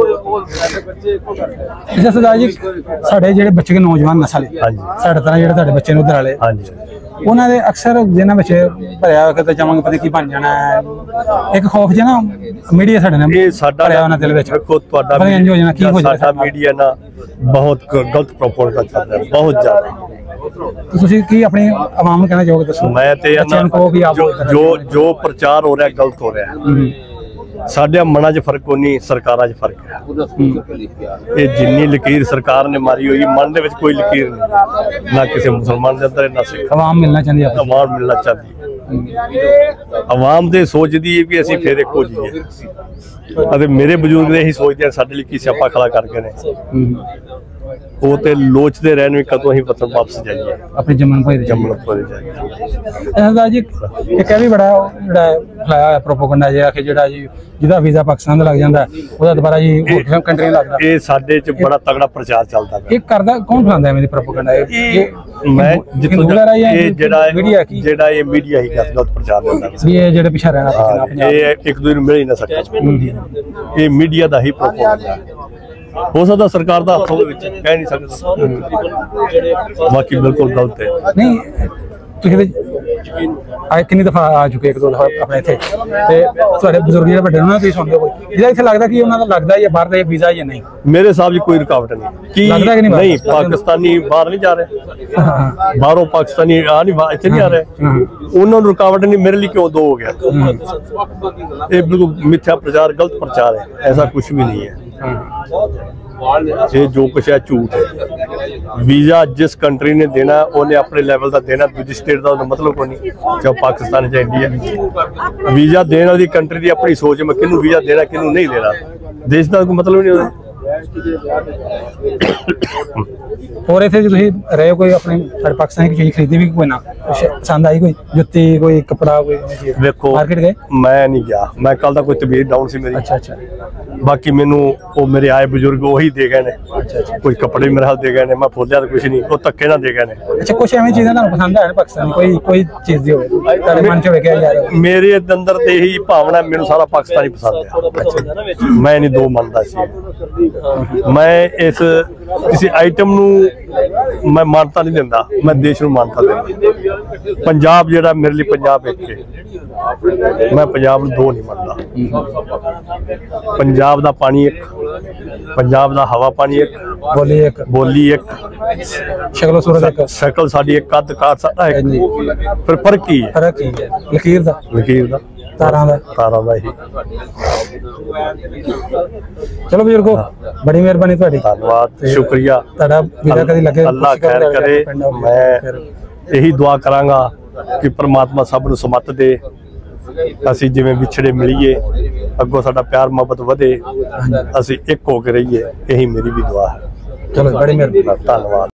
S2: ਅੱਛਾ ਸਰਦਾਰ ਜੀ, ਸਾਡੇ ਜਿਹੜੇ ਬੱਚੇ ਨੌਜਵਾਨ ਨਸਲ ਹੈ, ਸਾਡੇ ਤਰ੍ਹਾਂ ਜਿਹੜੇ ਤੁਹਾਡੇ ਬੱਚੇ ਨੇ ਉਧਰ ਵਾਲੇ, ਉਹਨਾਂ ਦੇ ਅਕਸਰ ਜਿਹਨਾਂ ਵਿੱਚ ਭਰਿਆ ਕਿਤੇ ਜਾਵਾਂਗੇ ਪਤਾ ਕੀ ਬਣ ਜਾਣਾ ਹੈ, ਇੱਕ ਖੌਫ ਜਿਹਾ ਨਾ ਮੀਡੀਆ ਸਾਡੇ ਨਾਲ
S1: ਇਹ ਸਾਡਾ
S2: ਭਰਿਆ ਉਹਨਾਂ ਦਿਲ ਵਿੱਚ,
S1: ਦੇਖੋ ਤੁਹਾਡਾ ਸਾਡਾ ਮੀਡੀਆ ਨਾ ਬਹੁਤ ਗਲਤ ਪ੍ਰੋਪਗੈਂਡਾ ਚੱਲ ਰਿਹਾ, ਬਹੁਤ ਜ਼ਿਆਦਾ।
S2: ਤੁਸੀਂ ਕੀ ਆਪਣੀ ਆਵਾਮ ਨੂੰ ਕਹਿਣਾ ਚਾਹੋਗੇ, ਦੱਸੋ।
S1: ਮੈਂ ਤੇ ਜੋ ਪ੍ਰਚਾਰ ਹੋ ਰਿਹਾ ਗਲਤ ਹੋ ਰਿਹਾ। ਸਾਡੇ ਮਨਾਂ 'ਚ ਫਰਕ ਨਹੀਂ, ਸਰਕਾਰਾਂ 'ਚ ਫਰਕ ਹੈ। ਇਹ ਜਿੰਨੀ ਲਕੀਰ ਸਰਕਾਰ ਨੇ ਮਾਰੀ ਹੋਈ, ਮਨ ਦੇ ਵਿੱਚ ਕੋਈ ਲਕੀਰ ਨਹੀਂ, ਨਾ ਕਿਸੇ ਮੁਸਲਮਾਨ ਦੇ ਅੰਦਰ, ਨਾ ਸਿੱਖ।
S2: ਆਵਾਮ ਮਿਲਣਾ ਚਾਹੁੰਦੀ ਹੈ,
S1: ਆਵਾਮ ਮਿਲਣਾ ਚਾਹੁੰਦੀ ਹੈ। ਆਵਾਮ ਤੇ ਸੋਚਦੀ ਹੈ ਵੀ ਅਸੀਂ ਫੇਰ ਇੱਕੋ ਜਿਹੇ, ਅਤੇ ਮੇਰੇ ਬਜ਼ੁਰਗ ਇਹੀ ਸੋਚਦੇ ਆ ਸਾਡੇ ਲਈ ਕੀ ਸਿਆਪਾ ਖੜਾ ਕਰ ਗਏ ਨੇ। ਉਹ ਤੇ ਲੋਚਦੇ ਰਹਿਣ ਵੀ ਕਦੋਂ ਅਸੀਂ ਵਤਨ ਵਾਪਸ ਜਾਈਏ,
S2: ਆਪਣੇ ਜੰਮਣ ਭਾਈ ਦੇ
S1: ਜੰਮਣ ਪੂਰੇ ਜਾਈਏ।
S2: ਸਰਦਾਰ ਜੀ ਇੱਕ ਇਹ ਵੀ ਬੜਾ ਜਿਹੜਾ ਫਲਾਇਆ ਹੋਇਆ ਪ੍ਰੋਪੋਗੰਡਾ ਜਿਹਾ ਕਿ ਜਿਹੜਾ ਜੀ ਜਿਹਦਾ ਵੀਜ਼ਾ ਪਾਕਿਸਤਾਨ ਦਾ ਲੱਗ ਜਾਂਦਾ ਉਹਦਾ ਦੁਬਾਰਾ ਜੀ ਹੋਰ ਕੰਟਰੀਆਂ ਲੱਗਦਾ।
S1: ਇਹ ਸਾਡੇ ਚ ਬੜਾ ਤਗੜਾ ਪ੍ਰਚਾਰ ਚੱਲਦਾ ਪਿਆ।
S2: ਇਹ ਕਰਦਾ ਕੌਣ ਫਲਾਉਂਦਾ ਐਵੇਂ ਦੀ ਪ੍ਰੋਪੋਗੰਡਾ?
S1: ਮੈਂ ਜਿੱਥੋਂ ਇਹ ਜਿਹੜਾ
S2: ਮੀਡੀਆ ਕੀ
S1: ਜਿਹੜਾ ਇਹ ਮੀਡੀਆ ਹੀ ਗਲਤ ਪ੍ਰਚਾਰ ਦਿੰਦਾ
S2: ਵੀ ਇਹ ਜਿਹੜੇ ਪਿਛਾ ਰਹਿਣਾ ਪੰਜਾਬ
S1: ਇਹ ਇੱਕ ਦੂਜੇ ਨੂੰ ਮਿਲ ਹੀ ਨਾ ਸਕਦਾ। ਇਹ ਮੀਡੀਆ ਦਾ ਹੀ ਪ੍ਰੋਪੋਗੰਡਾ ਹੋ ਸਕਦਾ, ਸਰਕਾਰ ਦਾ ਹੱਥ ਉਹਦੇ ਵਿੱਚ ਕਹਿ ਨਹੀਂ ਸਕਦਾ। ਬਾਕੀ ਬਿਲਕੁਲ ਗਲਤ ਹੈ।
S2: ਨਹੀਂ ਤੁਸੀਂ ਆਏ ਕਿੰਨੀ ਦਫਾ ਆ ਚੁੱਕੇ ਇੱਕ ਦੋ ਦਫਾ ਆਪਣੇ ਇੱਥੇ ਤੇ ਤੁਹਾਡੇ ਬਜ਼ੁਰਗ ਜਿਹੜੇ ਵੱਡੇ ਉਹਨਾਂ ਤੁਸੀਂ ਸੁਣਦੇ ਹੋ ਕੋਈ ਜਿਹਦਾ ਇੱਥੇ ਲੱਗਦਾ ਕਿ ਉਹਨਾਂ ਦਾ ਲੱਗਦਾ ਜਾਂ ਬਾਹਰ ਦਾ ਵੀਜ਼ਾ ਜਾਂ ਨਹੀਂ?
S1: ਮੇਰੇ ਹਿਸਾਬ 'ਚ ਕੋਈ ਰੁਕਾਵਟ ਨਹੀਂ। ਕੀ
S2: ਲੱਗਦਾ ਕਿ
S1: ਨਹੀਂ ਪਾਕਿਸਤਾਨੀ ਬਾਹਰ ਨਹੀਂ ਜਾ ਰਹੇ, ਬਾਹਰੋਂ ਪਾਕਿਸਤਾਨੀ ਆ ਨਹੀਂ ਇੱਥੇ ਨਹੀਂ ਆ ਰਹੇ, ਉਹਨਾਂ ਨੂੰ ਰੁਕਾਵਟ ਨਹੀਂ। ਮੇਰੇ ਲਈ ਕਿਉਂ ਦੋ ਹੋ ਗਿਆ? ਇਹ ਬਿਲਕੁਲ ਮਿੱਥਿਆ ਪ੍ਰਚਾਰ, ਗਲਤ ਪ੍ਰਚਾਰ ਹੈ। ਐਸਾ ਕੁਝ ਵੀ ਨਹੀਂ है। ये जो कुछ है झूठ है। वीजा जिस कंट्री ने देना उन्हें अपने लेवल का देना, दूसरी स्टेट का मतलब को नहीं। चाहे पाकिस्तान चाहे इंडिया, वीजा देने वाली कंट्री की अपनी सोच में किनू वीजा देना किनू नहीं देना, देश का कोई मतलब नहीं होता।
S2: और इतने तुम रहे हो कोई अपने पाकिस्तान की चीज खरीदी भी कोई ना पसंद आई, कोई जुत्ती कोई कपड़ा कोई
S1: देखो
S2: मार्केट गए?
S1: मैं नहीं गया, मैं कल तक कोई तबीयत डाउन सी मेरी।
S2: अच्छा अच्छा।
S1: बाकी मैनू वो मेरे आए बुजुर्ग वही दे गए ने। कोई कपड़े मेरे हाथ दे गए ने, मैं फुलिया तो कुछ नहीं, वो धक्के ना दे गए ने।
S2: अच्छा कुछ एवं चीजें तुहानू पसंद है पाकिस्तान कोई कोई चीज दी होवे तेरे मन च होवे कि यार
S1: मेरे अंदर ते ही भावना, मैनू सारा पाकिस्तानी पसंद है। मैं नहीं दो मनदा सी। मैं इस किसी आइटम नू मैं मानता नहीं दिंदा, मैं देश नू मानता दिंदा। पंजाब जेड़ा मेरे लिए पंजाब एक है, मैं पंजाब नू दो नहीं मनदा। पंजाब दा पानी एक, पंजाब दा हवा पानी एक, बोली एक,
S2: शक्ल सूरत एक,
S1: शक्ल साडी एक, कद कार साडा एक। फिर फर्क की है?
S2: फर्क की है लकीर दा
S1: तारा दा ही।
S2: चलो बुजुर्गो बड़ी मेहरबानी तुहाडी,
S1: धन्यवाद, शुक्रिया।
S2: तुहाडा वीजा कदी लगे
S1: अल्लाह खैर करे। मैं यही दुआ करांगा कि परमात्मा सब नूं समत दे, असी जिवें विछड़े मिलीए, अगों साडा प्यार मोहब्बत वधे, असी एक होके रहीए, यही मेरी भी दुआ है।
S2: चलो बड़ी मेहरबानी,
S1: धन्यवाद।